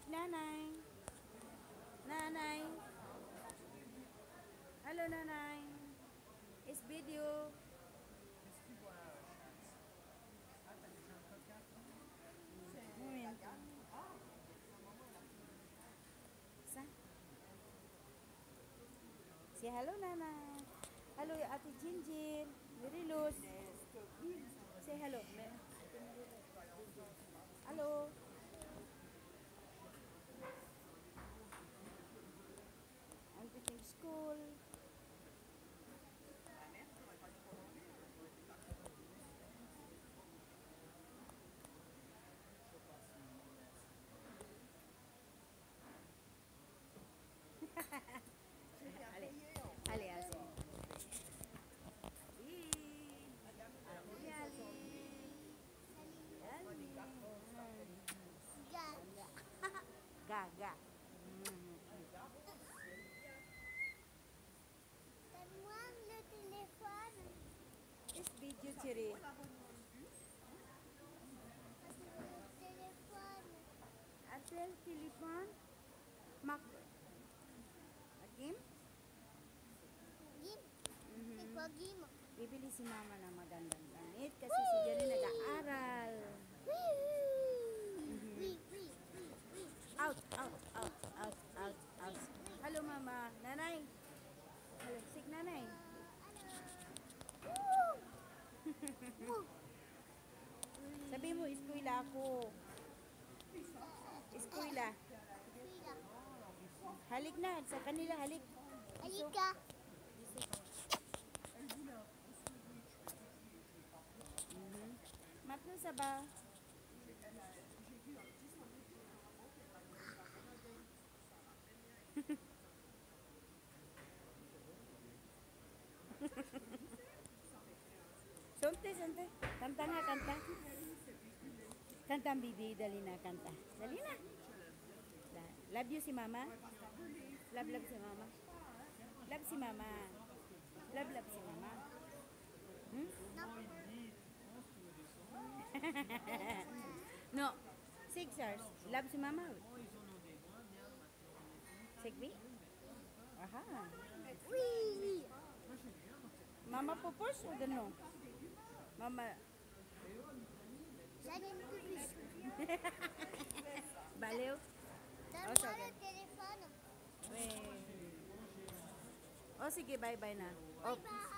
nanay. Nanay. Hello, nanay. It's video. Moment. Sa? Say hello, nanay. Hello, Ate Jinjin. Very loose. Say hello. Hello. I'm teaching school. Allez, allez, allez. Oui. Allez, allez. Gaga. Donne-moi le téléphone. It's video, chérie. Le téléphone. Apple, telephone. Mac. Akim? Gim. C'est quoi Gim? Bibili si mama ng magandang damit kasi si Jenny nag-aaral. Oui, oui, oui, oui. Out, out, out, out, out, out. Hello, mama. Nanay. Hello, sick nanay. Sabi mo, eskwela ako. Eskwela. Halik na, sa kanila, halik. Alika. Matno sa ba? Sonte, sonte. Kanta nga, kanta. Kanta ang bibi, dali na, kanta. Dali na. Love you si mama? Love, love si mama? Love si mama. Love, love si mama. Hmm? No. Sixers. Love si mama. Sigbi? Aha. Oui. Mama pupus o gano? Mama. J'allais me couper. Baliw? Donne-moi le téléphone. O sige, bye-bye na. Bye bye.